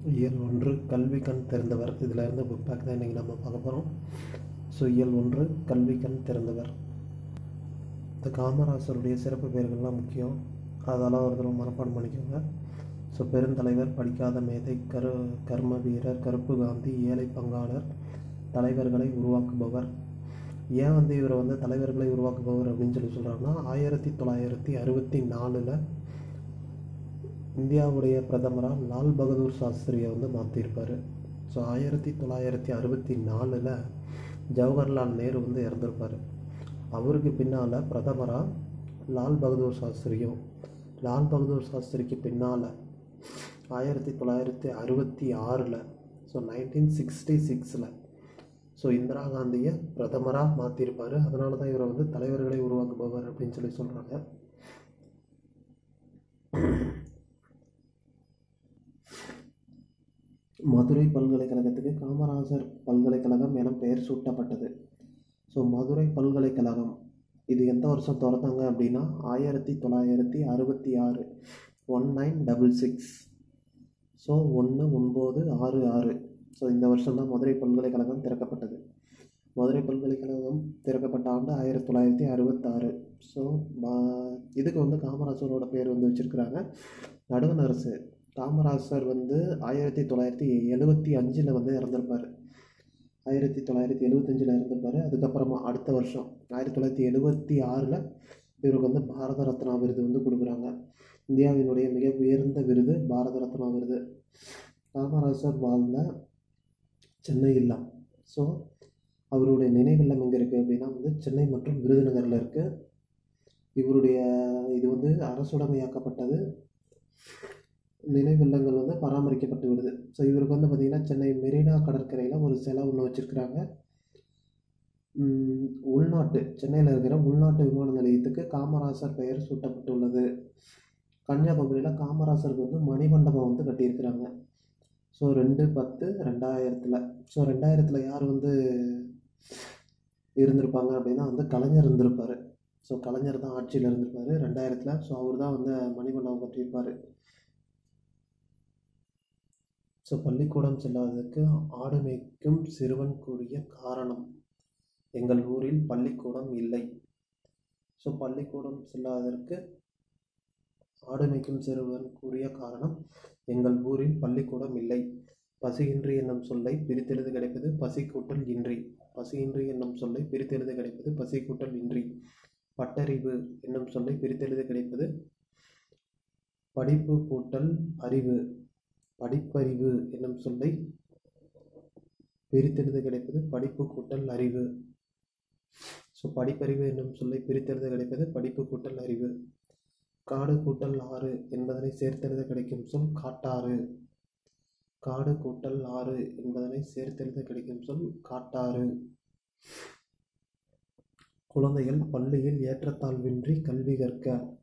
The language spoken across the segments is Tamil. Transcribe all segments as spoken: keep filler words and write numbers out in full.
இயல் ஒன்று கல்வி கண் திறந்தவர். இதில் இருந்து புக் பேக் தான் இன்றைக்கி நம்ம பார்க்க போகிறோம். ஸோ இயல் ஒன்று கல்வி கண் திறந்தவர். இந்த காமராசருடைய சிறப்பு பெயர்கள்லாம் முக்கியம், அதெல்லாம் ஒரு தடவை மனப்பாடம் பண்ணிக்கோங்க. ஸோ பெருந்தலைவர், படிக்காத மேதை, கரு கர்ம வீரர், கருப்பு காந்தி, ஏழை பங்காளர், தலைவர்களை உருவாக்குபவர். ஏன் வந்து இவரை வந்து தலைவர்களை உருவாக்குபவர் அப்படின்னு சொல்லி சொல்கிறாங்கன்னா, ஆயிரத்தி தொள்ளாயிரத்தி அறுபத்தி நாலில் இந்தியாவுடைய பிரதமராக லால் பகதூர் சாஸ்திரியை வந்து மாற்றிருப்பார். ஸோ ஆயிரத்தி தொள்ளாயிரத்தி அறுபத்தி நாலில் ஜவஹர்லால் நேரு வந்து இறந்துருப்பார். அவருக்கு பின்னால் பிரதமராக லால் பகதூர் சாஸ்திரியும், லால் பகதூர் சாஸ்திரிக்கு பின்னால் ஆயிரத்தி தொள்ளாயிரத்தி அறுபத்தி ஆறில் ஸோ நைன்டீன் சிக்ஸ்டி சிக்ஸில் ஸோ இந்திரா காந்தியை பிரதமராக மாற்றிருப்பார். அதனால தான் இவரை வந்து தலைவர்களை உருவாக்குபவர் அப்படின்னு சொல்லி சொல்கிறாங்க. மதுரை பல்கலைக்கழகத்துக்கு காமராசர் பல்கலைக்கழகம் என பெயர் சூட்டப்பட்டது. ஸோ மதுரை பல்கலைக்கழகம் இது எந்த வருஷம் திறந்தாங்க அப்படின்னா ஆயிரத்தி தொள்ளாயிரத்தி அறுபத்தி ஆறு one nine double six so ஒன்று ஒன்பது ஆறு ஆறு ஸோ இந்த வருஷம்தான் மதுரை பல்கலைக்கழகம் திறக்கப்பட்டது. மதுரை பல்கலைக்கழகம் திறக்கப்பட்ட ஆண்டு ஆயிரத்தி தொள்ளாயிரத்தி அறுபத்தாறு. ஸோ இதுக்கு வந்து காமராசரோட பேர் வந்து வச்சுருக்கிறாங்க. நடுவண் அரசு. காமராசர் வந்து ஆயிரத்தி தொள்ளாயிரத்தி எழுபத்தி அஞ்சில் வந்து இறந்துருப்பார். ஆயிரத்தி தொள்ளாயிரத்தி எழுபத்தஞ்சில் இறந்துருப்பார். அதுக்கப்புறமா அடுத்த வருஷம் ஆயிரத்தி தொள்ளாயிரத்தி எழுபத்தி ஆறில் இவருக்கு வந்து பாரத ரத்னா விருது வந்து கொடுக்குறாங்க. இந்தியாவினுடைய மிக உயர்ந்த விருது பாரத ரத்னா விருது. காமராசர் வாழ்ந்த சென்னை இல்லம். ஸோ அவருடைய நினைவில்லம் எங்கே இருக்குது அப்படின்னா வந்து சென்னை மற்றும் விருதுநகரில் இருக்குது. இவருடைய இது வந்து அரசுடைமையாக்கப்பட்டது. நினைவில்லங்கள் வந்து பராமரிக்கப்பட்டு விடுது. ஸோ இவருக்கு வந்து பார்த்திங்கன்னா சென்னை மெரினா கடற்கரையில் ஒரு சிலை ஒன்று வச்சுருக்கிறாங்க. உள்நாட்டு சென்னையில் இருக்கிற உள்நாட்டு விமான நிலையத்துக்கு காமராசர் பெயர் சூட்டப்பட்டுள்ளது. கன்னியாகுமரியில் காமராசருக்கு வந்து மணிமண்டபம் வந்து கட்டியிருக்கிறாங்க. ஸோ ரெண்டு பத்து ரெண்டாயிரத்தில் ஸோ ரெண்டாயிரத்தில் யார் வந்து இருந்திருப்பாங்க அப்படின்னா வந்து கலைஞர் இருந்திருப்பார். ஸோ கலைஞர் தான் ஆட்சியில் இருந்திருப்பார் ரெண்டாயிரத்தில். ஸோ அவர் தான் வந்து மணிமண்டபம் கட்டியிருப்பார். ஸோ பள்ளிக்கூடம் செல்லாததற்கு ஆடு மேய்க்கும் சிறுவன் கூறிய காரணம், எங்கள் ஊரில் பள்ளிக்கூடம் இல்லை. ஸோ பள்ளிக்கூடம் செல்லாததற்கு ஆடு மேய்க்கும் சிறுவன் கூறிய காரணம், எங்கள் ஊரில் பள்ளிக்கூடம் இல்லை. பசியின்றி என்னும் சொல்லை பிரித்தெழுத கிடைப்பது பசி கூட்டல் இன்றி. பசியின்றி என்னும் சொல்லை பிரித்தெழுத கிடைப்பது பசி கூட்டல் இன்றி. பட்டறிவு என்னும் சொல்லை பிரித்தெழுத கிடைப்பது படிப்பு கூட்டல் அறிவு. படிப்பறிவு என்னும் சொல்லை பிரித்தெழுத கிடைப்பது படிப்பு கூட்டல் அறிவு. ஸோ படிப்பறிவு என்னும் சொல்லை பிரித்தெழுத கிடைப்பது படிப்பு கூட்டல் அறிவு. காடு கூட்டல் ஆறு என்பதனை சேர்த்தெழுத கிடைக்கும் சொல் காட்டாறு. காடு கூட்டல் ஆறு என்பதனை சேர்த்தெழுத கிடைக்கும் சொல் காட்டாறு. குழந்தைகள் பள்ளியில் ஏற்றத்தாழ்வின்றி கல்வி கற்க.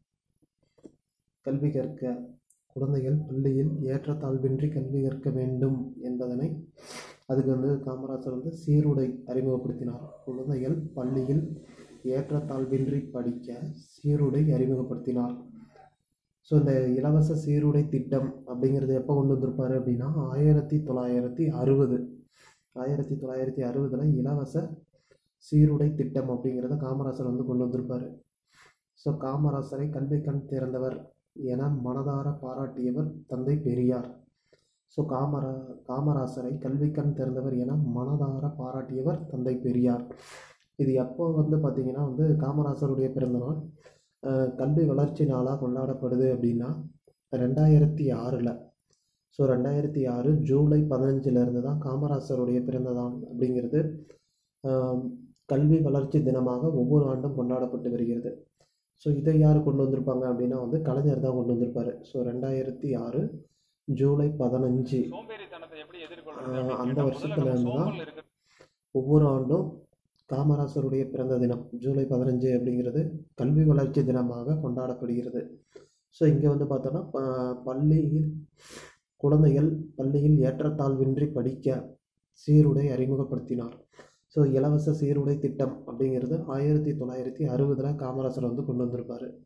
கல்வி கற்க குழந்தைகள் பள்ளியில் ஏற்றத்தாழ்வின்றி கல்வி கற்க வேண்டும் என்பதனை அதுக்கு வந்து காமராசர் வந்து சீருடை அறிமுகப்படுத்தினார். குழந்தைகள் பள்ளியில் ஏற்றத்தாழ்வின்றி படிக்க சீருடை அறிமுகப்படுத்தினார். ஸோ இந்த இலவச சீருடை திட்டம் அப்படிங்கிறது எப்போ கொண்டு வந்திருப்பார் அப்படின்னா ஆயிரத்தி தொள்ளாயிரத்தி அறுபது ஆயிரத்தி தொள்ளாயிரத்தி அறுபதில் இலவச சீருடை திட்டம் அப்படிங்கிறத காமராசர் வந்து கொண்டு வந்திருப்பார். ஸோ காமராசரை கல்வி கண் திறந்தவர் என மனதார பாராட்டியவர் தந்தை பெரியார். ஸோ காமரா காமராசரை கல்வி கண் திறந்தவர் என மனதார பாராட்டியவர் தந்தை பெரியார். இது எப்போ வந்து பார்த்திங்கன்னா வந்து காமராசருடைய பிறந்தநாள் கல்வி வளர்ச்சி நாளாக கொண்டாடப்படுது அப்படின்னா ரெண்டாயிரத்தி ஆறில் ஸோ ரெண்டாயிரத்தி ஆறு ஜூலை பதினஞ்சிலேருந்து தான் காமராசருடைய பிறந்த நாள் அப்படிங்கிறது கல்வி வளர்ச்சி தினமாக ஒவ்வொரு ஆண்டும் கொண்டாடப்பட்டு வருகிறது. ஸோ இதை யார் கொண்டு வந்திருப்பாங்க அப்படின்னா வந்து கலைஞர் தான் கொண்டு வந்திருப்பார். ஸோ ரெண்டாயிரத்தி ஆறு ஜூலை பதினஞ்சு அந்த வருஷத்துலேருந்து தான் ஒவ்வொரு ஆண்டும் காமராசருடைய பிறந்த தினம் ஜூலை பதினஞ்சு அப்படிங்கிறது கல்வி வளர்ச்சி தினமாக கொண்டாடப்படுகிறது. ஸோ இங்கே வந்து பார்த்தோன்னா ப பள்ளியில் குழந்தைகள் பள்ளியில் ஏற்றத்தாழ்வின்றி படிக்க சீருடை அறிமுகப்படுத்தினார். ஸோ இலவச சீருடை திட்டம் அப்படிங்கிறது ஆயிரத்தி தொள்ளாயிரத்தி அறுபதில் காமராசர் வந்து கொண்டு வந்திருப்பார்.